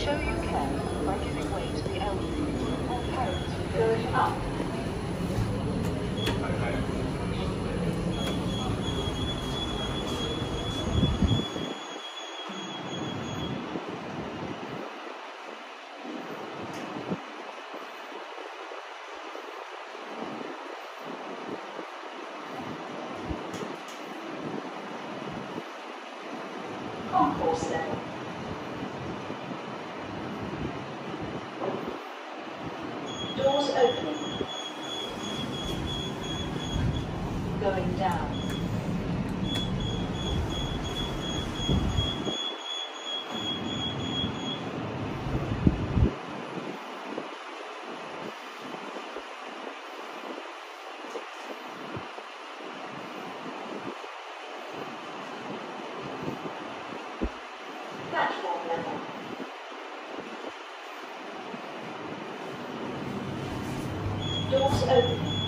Show you care by giving way to the elderly or parents going up. Concourse level. Doors opening. Going down. Platform level. Doors opening.